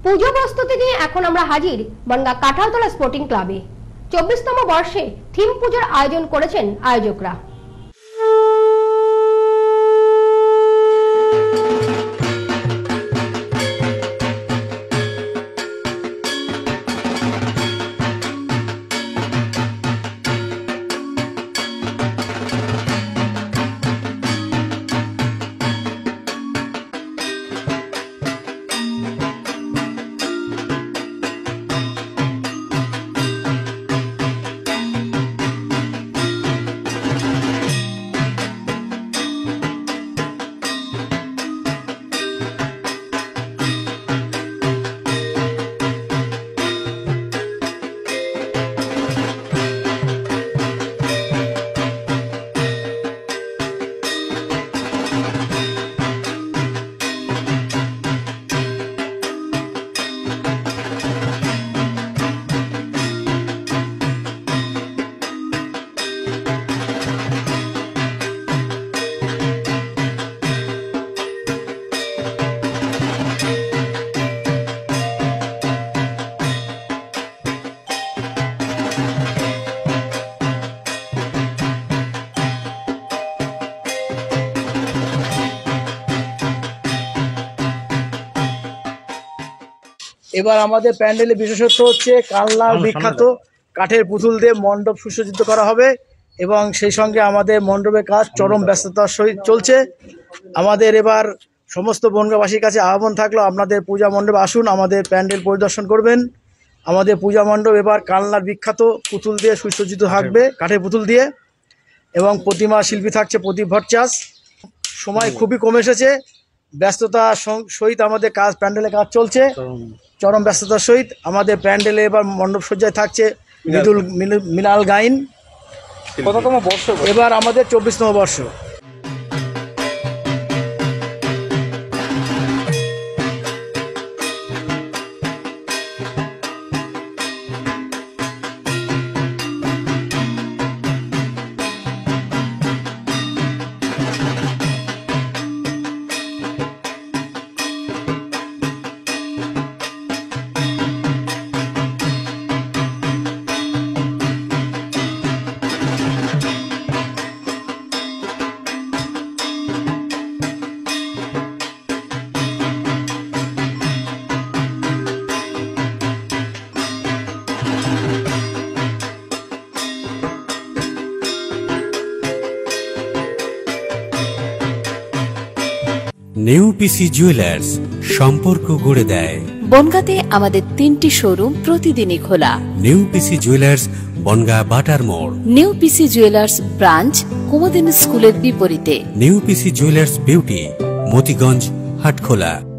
পুজো প্রস্তুতি নিয়ে এখন আমরা হাজির বনগাঁ কাঁঠালতলা স্পোর্টিং ক্লাবে। 24তম বর্ষে থিম পুজোর আয়োজন করেছেন আয়োজকরা। এবার আমাদের প্যান্ডেলে বিশেষত্ব হচ্ছে কালনার বিখ্যাত কাঠের পুতুল দিয়ে মণ্ডপ সুসজ্জিত করা হবে এবং সেই সঙ্গে আমাদের মণ্ডপের কাজ চরম ব্যস্ততার সহিত চলছে। আমাদের এবার সমস্ত বনগাঁবাসীর কাছে আহ্বান থাকলো, আপনাদের পূজা মণ্ডপে আসুন, আমাদের প্যান্ডেল পরিদর্শন করবেন। আমাদের পূজা মণ্ডপ এবার কালনার বিখ্যাত পুতুল দিয়ে সুসজ্জিত থাকবে, কাঠের পুতুল দিয়ে, এবং প্রতিমা শিল্পী থাকছে প্রদীপ ভট্টাচার্য। সময় খুবই কমে এসেছে, ব্যস্ততা সহিত আমাদের কাজ, প্যান্ডেলের কাজ চলছে চরম ব্যস্ততার সহিত। আমাদের প্যান্ডেলে এবার মণ্ডপ সজ্জায় থাকছে মৃণাল গাইন। কততম বর্ষ এবার আমাদের 24তম বর্ষ। নিউ পিসি জুয়েলার্স সম্পর্ক গড়ে দেয়। বনগাঁতে আমাদের 3টি শোরুম প্রতিদিনই খোলা। নিউ পিসি জুয়েলার্স বনগাঁ বাটার মোড়। New PC jewellers branch Kumudini স্কুলের বিপরীতে। New PC jewellers beauty Matiganj Hatkhola.